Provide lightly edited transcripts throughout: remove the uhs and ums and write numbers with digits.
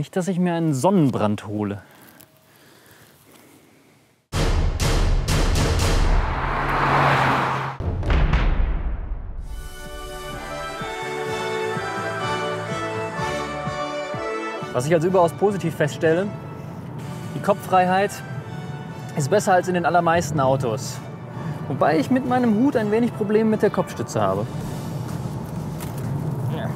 Nicht, dass ich mir einen Sonnenbrand hole. Was ich als überaus positiv feststelle, die Kopffreiheit ist besser als in den allermeisten Autos. Wobei ich mit meinem Hut ein wenig Probleme mit der Kopfstütze habe. Ja.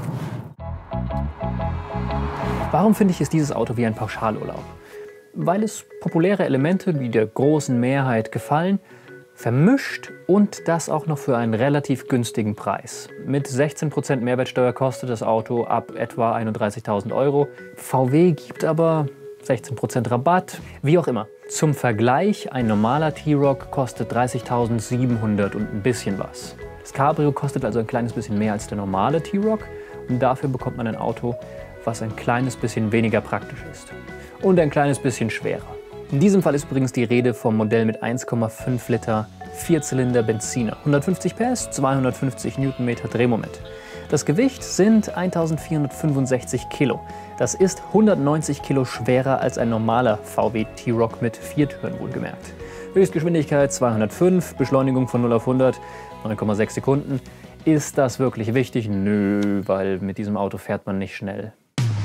Warum finde ich, ist dieses Auto wie ein Pauschalurlaub? Weil es populäre Elemente, die der großen Mehrheit gefallen, vermischt und das auch noch für einen relativ günstigen Preis. Mit 16% Mehrwertsteuer kostet das Auto ab etwa 31.000 €. VW gibt aber 16% Rabatt, wie auch immer. Zum Vergleich, ein normaler T-Roc kostet 30.700 und ein bisschen was. Das Cabrio kostet also ein kleines bisschen mehr als der normale T-Roc und dafür bekommt man ein Auto, was ein kleines bisschen weniger praktisch ist und ein kleines bisschen schwerer. In diesem Fall ist übrigens die Rede vom Modell mit 1,5 Liter Vierzylinder Benziner, 150 PS, 250 Newtonmeter Drehmoment. Das Gewicht sind 1465 Kilo. Das ist 190 Kilo schwerer als ein normaler VW T-Roc mit 4 Türen wohlgemerkt. Höchstgeschwindigkeit 205, Beschleunigung von 0 auf 100, 9,6 Sekunden. Ist das wirklich wichtig? Nö, weil mit diesem Auto fährt man nicht schnell.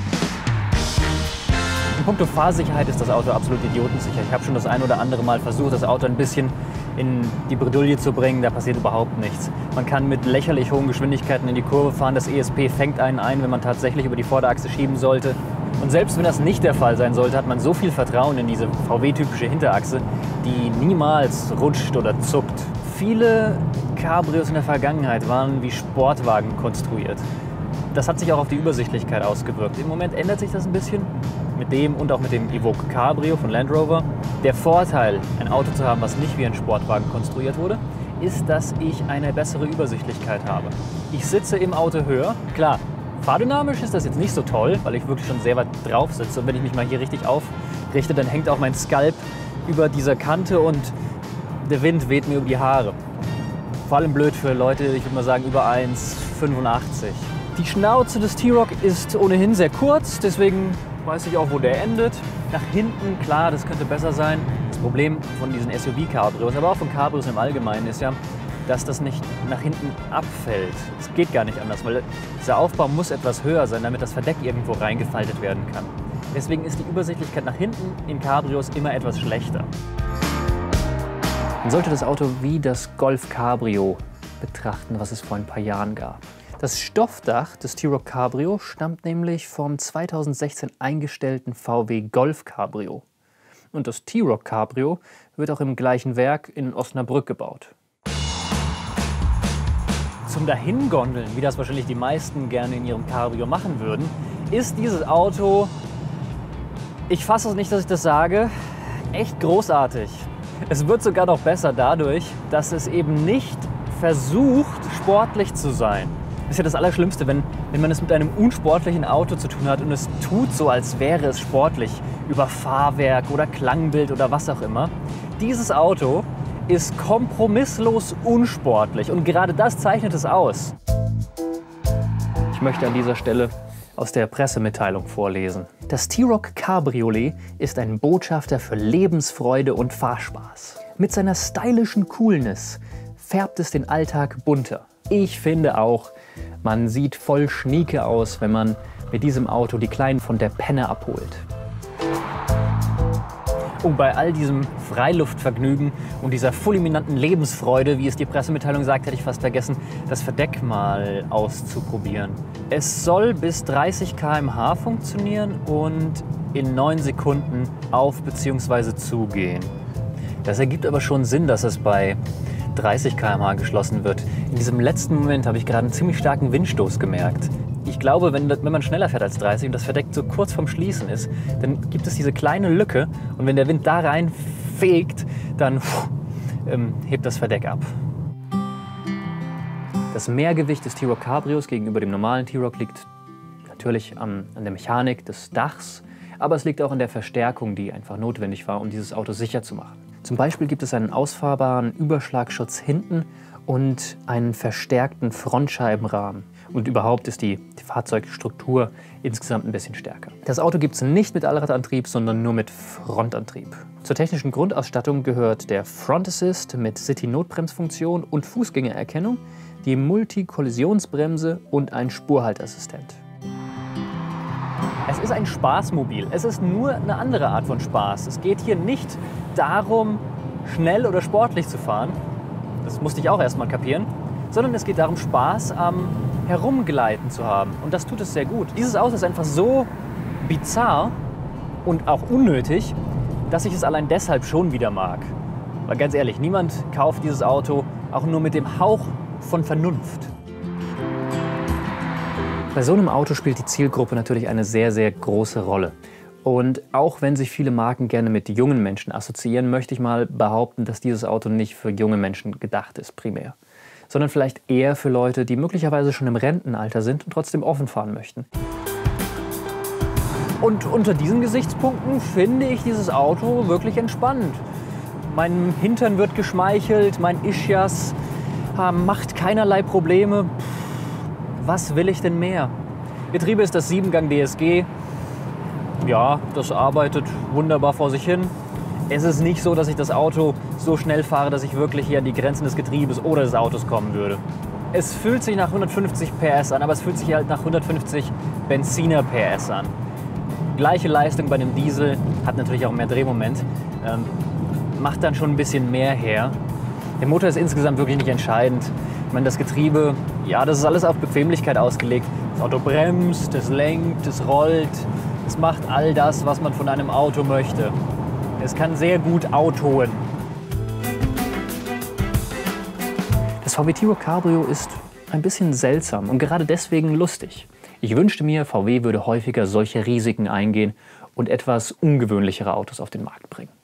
In puncto Fahrsicherheit ist das Auto absolut idiotensicher. Ich habe schon das ein oder andere Mal versucht, das Auto ein bisschen in die Bredouille zu bringen, da passiert überhaupt nichts. Man kann mit lächerlich hohen Geschwindigkeiten in die Kurve fahren, das ESP fängt einen ein, wenn man tatsächlich über die Vorderachse schieben sollte. Und selbst wenn das nicht der Fall sein sollte, hat man so viel Vertrauen in diese VW-typische Hinterachse, die niemals rutscht oder zuckt. Viele Cabrios in der Vergangenheit waren wie Sportwagen konstruiert. Das hat sich auch auf die Übersichtlichkeit ausgewirkt. Im Moment ändert sich das ein bisschen mit dem und auch mit dem Evoque Cabrio von Land Rover. Der Vorteil, ein Auto zu haben, was nicht wie ein Sportwagen konstruiert wurde, ist, dass ich eine bessere Übersichtlichkeit habe. Ich sitze im Auto höher. Klar, fahrdynamisch ist das jetzt nicht so toll, weil ich wirklich schon sehr weit drauf sitze. Und wenn ich mich mal hier richtig aufrichte, dann hängt auch mein Skalp über dieser Kante und der Wind weht mir über die Haare. Vor allem blöd für Leute, ich würde mal sagen, über 1,85. Die Schnauze des T-Roc ist ohnehin sehr kurz, deswegen weiß ich auch, wo der endet. Nach hinten, klar, das könnte besser sein. Das Problem von diesen SUV-Cabrios, aber auch von Cabrios im Allgemeinen, ist ja, dass das nicht nach hinten abfällt. Es geht gar nicht anders, weil dieser Aufbau muss etwas höher sein, damit das Verdeck irgendwo reingefaltet werden kann. Deswegen ist die Übersichtlichkeit nach hinten in Cabrios immer etwas schlechter. Man sollte das Auto wie das Golf Cabrio betrachten, was es vor ein paar Jahren gab. Das Stoffdach des T-Roc Cabrio stammt nämlich vom 2016 eingestellten VW Golf Cabrio. Und das T-Roc Cabrio wird auch im gleichen Werk in Osnabrück gebaut. Zum Dahingondeln, wie das wahrscheinlich die meisten gerne in ihrem Cabrio machen würden, ist dieses Auto, ich fasse es nicht, dass ich das sage, echt großartig. Es wird sogar noch besser dadurch, dass es eben nicht versucht, sportlich zu sein. Das ist ja das Allerschlimmste, wenn man es mit einem unsportlichen Auto zu tun hat und es tut so, als wäre es sportlich, über Fahrwerk oder Klangbild oder was auch immer. Dieses Auto ist kompromisslos unsportlich und gerade das zeichnet es aus. Ich möchte an dieser Stelle aus der Pressemitteilung vorlesen. Das T-Roc Cabriolet ist ein Botschafter für Lebensfreude und Fahrspaß. Mit seiner stylischen Coolness färbt es den Alltag bunter. Ich finde auch, man sieht voll schnieke aus, wenn man mit diesem Auto die Kleinen von der Penne abholt. Und bei all diesem Freiluftvergnügen und dieser fulminanten Lebensfreude, wie es die Pressemitteilung sagt, hätte ich fast vergessen, das Verdeck mal auszuprobieren. Es soll bis 30 km/h funktionieren und in 9 Sekunden auf bzw. zugehen. Das ergibt aber schon Sinn, dass es bei 30 km/h geschlossen wird. In diesem letzten Moment habe ich gerade einen ziemlich starken Windstoß gemerkt. Ich glaube, wenn man schneller fährt als 30 und das Verdeck so kurz vorm Schließen ist, dann gibt es diese kleine Lücke und wenn der Wind da reinfegt, dann hebt das Verdeck ab. Das Mehrgewicht des T-Roc Cabrios gegenüber dem normalen T-Roc liegt natürlich an der Mechanik des Dachs, aber es liegt auch an der Verstärkung, die einfach notwendig war, um dieses Auto sicher zu machen. Zum Beispiel gibt es einen ausfahrbaren Überschlagschutz hinten und einen verstärkten Frontscheibenrahmen. Und überhaupt ist die Fahrzeugstruktur insgesamt ein bisschen stärker. Das Auto gibt es nicht mit Allradantrieb, sondern nur mit Frontantrieb. Zur technischen Grundausstattung gehört der Front Assist mit City-Notbremsfunktion und Fußgängererkennung, die Multikollisionsbremse und ein Spurhaltassistent. Es ist ein Spaßmobil. Es ist nur eine andere Art von Spaß. Es geht hier nicht darum, schnell oder sportlich zu fahren. Das musste ich auch erst mal kapieren. Sondern es geht darum, Spaß am Herumgleiten zu haben. Und das tut es sehr gut. Dieses Auto ist einfach so bizarr und auch unnötig, dass ich es allein deshalb schon wieder mag. Weil ganz ehrlich, niemand kauft dieses Auto auch nur mit dem Hauch von Vernunft. Bei so einem Auto spielt die Zielgruppe natürlich eine sehr, sehr große Rolle. Und auch wenn sich viele Marken gerne mit jungen Menschen assoziieren, möchte ich mal behaupten, dass dieses Auto nicht für junge Menschen gedacht ist, primär. Sondern vielleicht eher für Leute, die möglicherweise schon im Rentenalter sind und trotzdem offen fahren möchten. Und unter diesen Gesichtspunkten finde ich dieses Auto wirklich entspannend. Mein Hintern wird geschmeichelt, mein Ischias macht keinerlei Probleme. Was will ich denn mehr? Getriebe ist das 7-Gang DSG. Ja, das arbeitet wunderbar vor sich hin. Es ist nicht so, dass ich das Auto so schnell fahre, dass ich wirklich hier an die Grenzen des Getriebes oder des Autos kommen würde. Es fühlt sich nach 150 PS an, aber es fühlt sich halt nach 150 Benziner PS an. Gleiche Leistung bei einem Diesel, hat natürlich auch mehr Drehmoment, macht dann schon ein bisschen mehr her. Der Motor ist insgesamt wirklich nicht entscheidend. Ich meine, das Getriebe, ja, das ist alles auf Bequemlichkeit ausgelegt. Das Auto bremst, es lenkt, es rollt, es macht all das, was man von einem Auto möchte. Es kann sehr gut autoen. Das VW Tiguan Cabrio ist ein bisschen seltsam und gerade deswegen lustig. Ich wünschte mir, VW würde häufiger solche Risiken eingehen und etwas ungewöhnlichere Autos auf den Markt bringen.